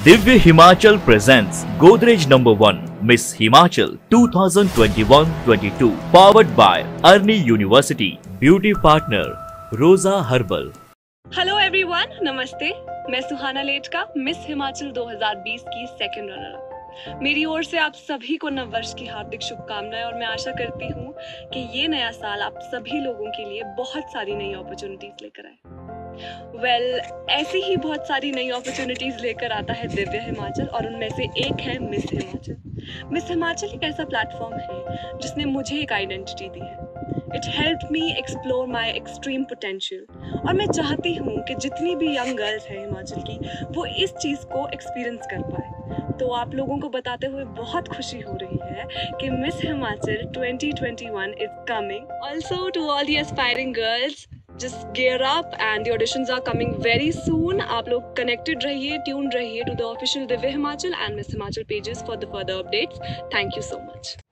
Divya Himachal presents Godrej #1 Miss Himachal 2021-22 powered by Arni University. Beauty partner Rosa Herbal. Hello everyone, नमस्ते। मैं सुहाना लेटका, miss Himachal 2020 की second runner. मेरी ओर से आप सभी को नव वर्ष की हार्दिक शुभकामनाएं और मैं आशा करती हूँ कि ये नया साल आप सभी लोगों के लिए बहुत सारी नई अपॉर्चुनिटीज लेकर आए। ऐसी ही बहुत सारी नई अपॉर्चुनिटीज लेकर आता है दिव्य हिमाचल और उनमें से एक है मिस हिमाचल। मिस हिमाचल एक ऐसा प्लेटफॉर्म है जिसने मुझे एक आइडेंटिटी दी है। It helped me explore my extreme potential और मैं चाहती हूँ कि जितनी भी यंग गर्ल्स हैं हिमाचल की वो इस चीज़ को एक्सपीरियंस कर पाए। तो आप लोगों को बताते हुए बहुत खुशी हो रही है कि Miss Himachal 2021 is coming. Also to all the aspiring girls, just gear up and the auditions are coming very soon. आप लोग connected रहिए, tuned रहिए to the official Divya Himachal and Miss Himachal pages for the further updates. Thank you so much.